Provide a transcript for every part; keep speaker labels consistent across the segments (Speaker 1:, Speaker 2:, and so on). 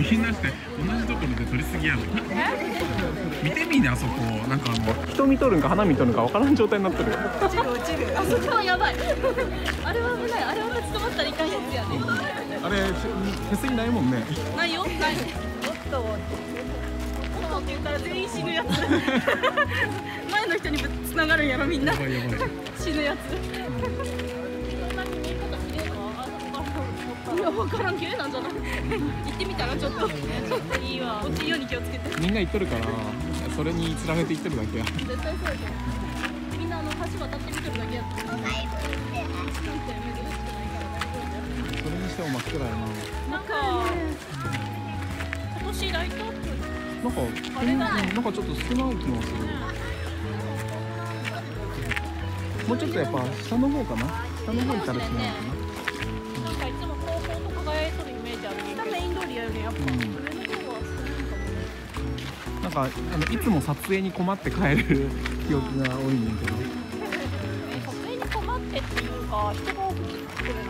Speaker 1: みんなして同じところで撮りすぎやろ。見てみね、あそこ。なんか人見とるんか花見とるんかわからん状態になってるよ。
Speaker 2: 落ちる落ちる。あそこはやばい。あれは危ない。あれは立ち止まったらいかんやつやね。
Speaker 1: あれフェスにないもんね。
Speaker 2: ないよ。ない。おっとって言ったら全員死ぬやつ。前の人に繋がるんやろみんな。
Speaker 1: やばいやばい。
Speaker 2: 死ぬやつ。いや分からん、綺麗なんじゃない。行ってみたらちょっといいわ。落ちるように気をつけて。
Speaker 1: みんな言っとるからそれにつられて言ってるだけや。
Speaker 2: 絶対そうやと思う。みんな橋渡ってみてるだけやと思う。なんて珍しくないから大丈夫じゃん。
Speaker 1: それにしても真っ暗やな。
Speaker 2: なんか今年ライトアップ
Speaker 1: なんかちょっと少ない気もする。もうちょっとやっぱ下の方かな。下の方行ったら少ないかな。
Speaker 2: なんかいつも高校と輝いとるイメージあるけど、メイン通りやよね、やっぱ。上の方は少ないかもね。
Speaker 1: なんかいつも撮影に困って帰る記憶が多いねんけど。
Speaker 2: 撮影に困ってっていうか、人が多くて来れない。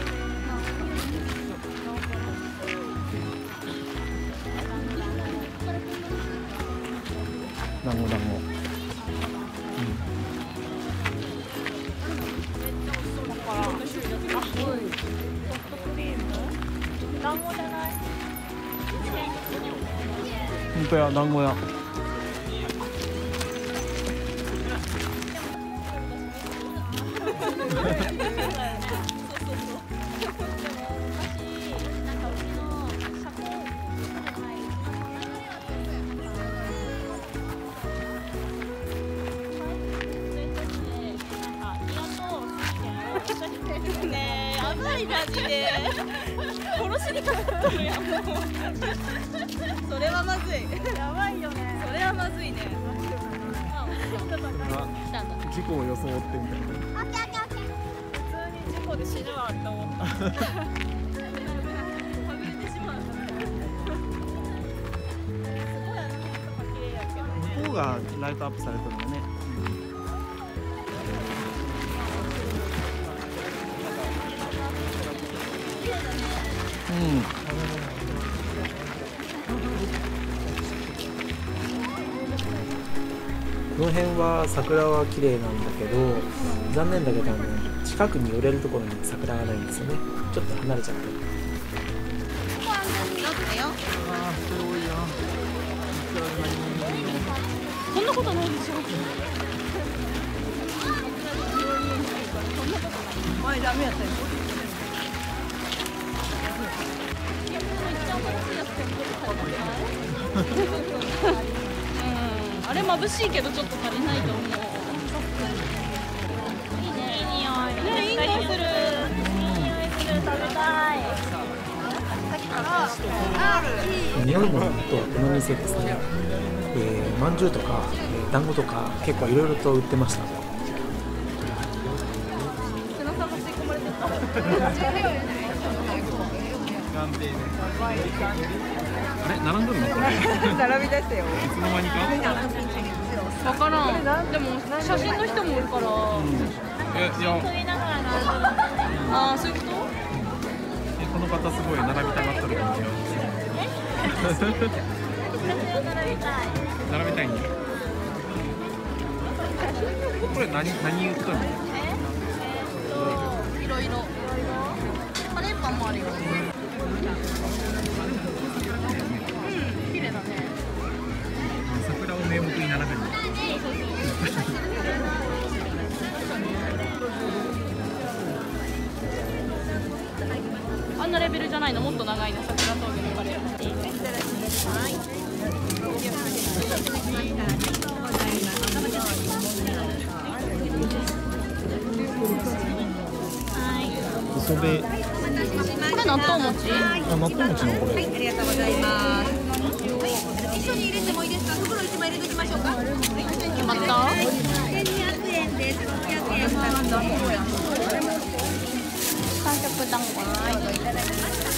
Speaker 1: 団子団子。
Speaker 2: 団子じゃない。
Speaker 1: 本当や、団子や。
Speaker 2: ねえ、やばいマジで。殺しにかかったのやもう。それはまずい。やばいよね。それはまずいね。
Speaker 1: 事故を装ってみたいな。
Speaker 2: 普通に事故で死ぬわって思った。はぐれてしまう。
Speaker 1: 向こうがライトアップされてるのね。
Speaker 3: この辺は桜は綺麗なんだけど、残念だけど近くに寄れるところに桜がないんですよね。ちょっと離れちゃって。
Speaker 2: ここ安全になったよ。
Speaker 1: ああ、人多いやん。
Speaker 2: そんなことないでしょ。前ダメやったよ。あれ眩しいけどちょっと足りないと思う。いいね、いい匂い。ね、いい匂いする。いい匂いする。食べたい。
Speaker 3: 日本のとこの店ですね、まんじゅうとか、団子とか結構いろいろと売ってました。
Speaker 1: あれ、並んどるのこれ。
Speaker 4: 並び出したよ。
Speaker 1: いつの間にか。
Speaker 2: わからん。でも写真の人もいるから。
Speaker 1: いや。
Speaker 2: ああ、そういうこと？
Speaker 1: この方すごい並びたがってる感じが。並びたいんだ。これ何売ったの？
Speaker 2: いろいろ。カレーパンもあるよ。綺麗だね。
Speaker 1: 桜を名目に並べる。
Speaker 2: あんなレベルじゃないの、もっと長いの、桜峠のカレー。
Speaker 1: それ。
Speaker 2: これ納豆餅？
Speaker 1: あ、納豆餅のこれ。
Speaker 4: ありがとうございます。一緒に入れてもいいですか？袋一枚入れておきましょうか？
Speaker 2: 決まった？
Speaker 4: 1200円です。600円。
Speaker 2: 三色団子。はい、いただきました。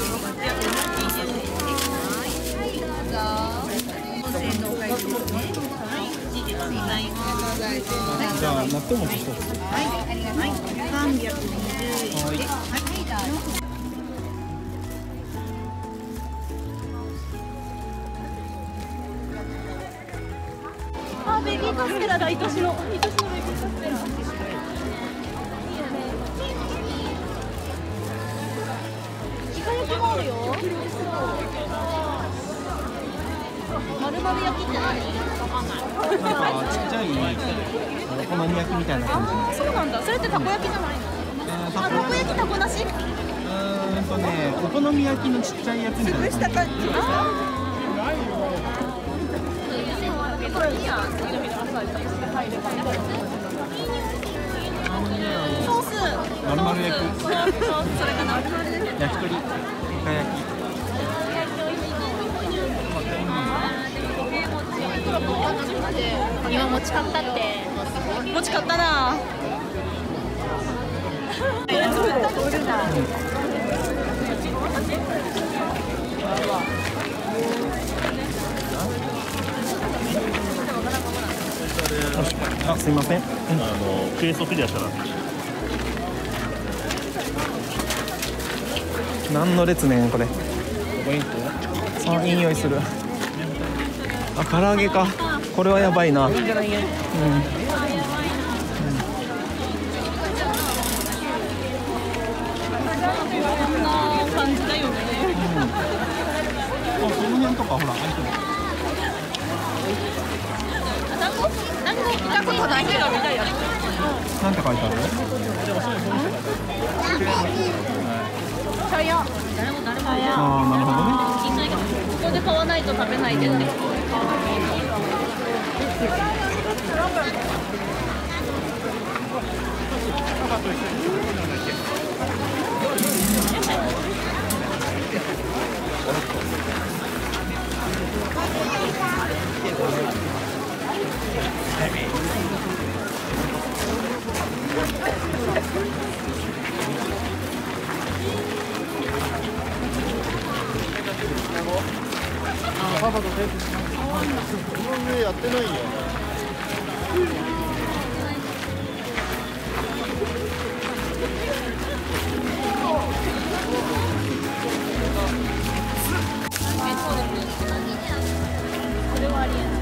Speaker 1: じゃあ納豆餅一つ。
Speaker 4: はい、ありがとう。320円。はい。
Speaker 2: ベビーカステラだ。愛しのベビーカステラ。いいよね。イカ焼きもあるよ。丸々焼きって何？わかんない。
Speaker 5: なんかちっちゃいお好み焼きみたいな感じの。
Speaker 2: そうなんだ。それってたこ焼きじゃないの？あ、たこ焼きたこなし？
Speaker 5: お好み焼きのちっちゃいやつみたいな感じ。
Speaker 2: ソース。
Speaker 5: 丸々焼き。
Speaker 2: それかな。
Speaker 5: 焼き鳥。イカ焼き。
Speaker 2: 今持ち買ったって。持ち買ったな。
Speaker 1: あ、すいません。
Speaker 6: 計測でやったら
Speaker 1: 何の列ねんこれ。あ、いい匂いする。あ、唐揚げか。これはやばいな。うん。
Speaker 2: こんな感じだよね。
Speaker 5: その辺とかほら開いてる。
Speaker 2: なんて書いてある？
Speaker 1: ああ、なるほどね。
Speaker 2: ここで買わないと食べないでって。
Speaker 6: 上やってないよ。
Speaker 2: それはありえない。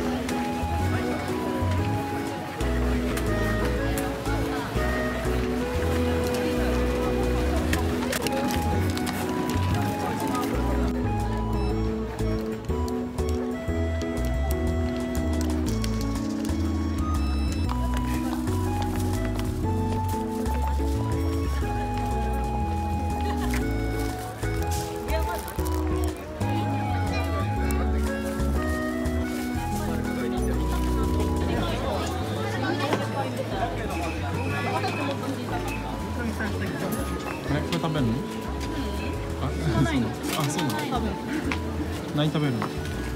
Speaker 5: これ食べるの？あ、そうなの？あ、そうなの？
Speaker 2: 多分。
Speaker 5: 何食べるの？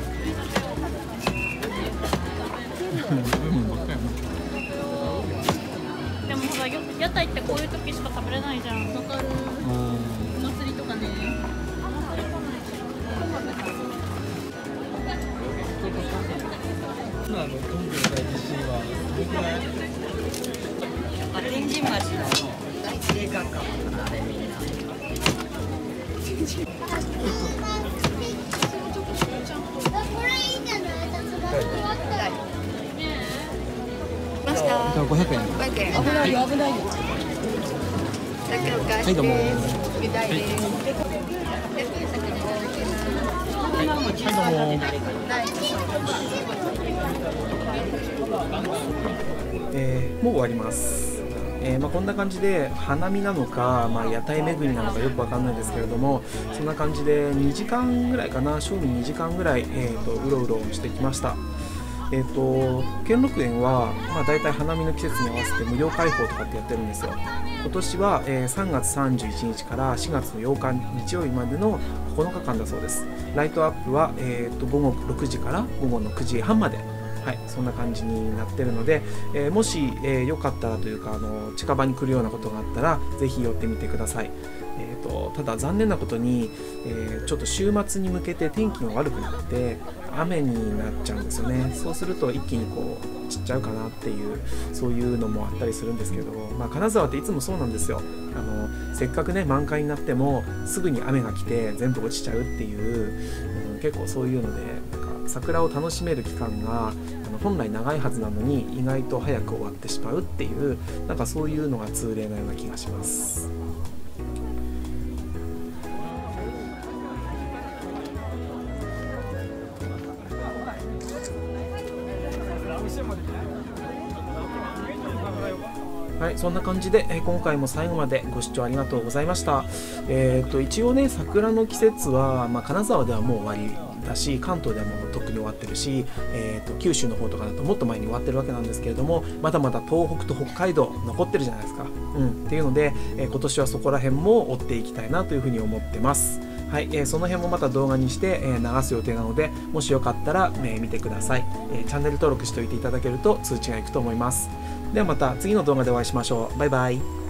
Speaker 2: でもほら、屋台ってこういう時しか食べれないじゃん。わかる。お祭りとかね。
Speaker 7: 天神町の映画館あれみんな。
Speaker 5: 500円。
Speaker 7: 危ないよ危ないよ。
Speaker 5: はい、どうも。はい、
Speaker 3: もう終わります。こんな感じで花見なのか、屋台巡りなのかよくわかんないですけれども、そんな感じで2時間ぐらいかな、正味2時間ぐらい、うろうろしてきました。兼六園は、だいたい花見の季節に合わせて無料開放とかってやってるんですよ。今年は、3月31日から4月の8日日曜日までの9日間だそうです。ライトアップは、午後6時から午後の9時半まで、はい、そんな感じになってるので、もし、よかったらというか近場に来るようなことがあったらぜひ寄ってみてください。ただ残念なことに、ちょっと週末に向けて天気が悪くなって雨になっちゃうんですよね。そうすると一気にこう散っちゃうかなっていうそういうのもあったりするんですけど、金沢っていつもそうなんですよ。せっかくね満開になってもすぐに雨が来て全部落ちちゃうっていう、結構そういうのでなんか桜を楽しめる期間が本来長いはずなのに意外と早く終わってしまうっていう、なんかそういうのが通例のような気がします。はい、そんな感じで、今回も最後までご視聴ありがとうございました。一応ね、桜の季節は、金沢ではもう終わりだし、関東ではもうとっくに終わってるし、九州の方とかだともっと前に終わってるわけなんですけれども、まだまだ東北と北海道残ってるじゃないですか。っていうので、今年はそこら辺も追っていきたいなというふうに思ってます。はい、その辺もまた動画にして、流す予定なので、もしよかったら、見てください。チャンネル登録しておいていただけると通知がいくと思います。ではまた次の動画でお会いしましょう。バイバイ。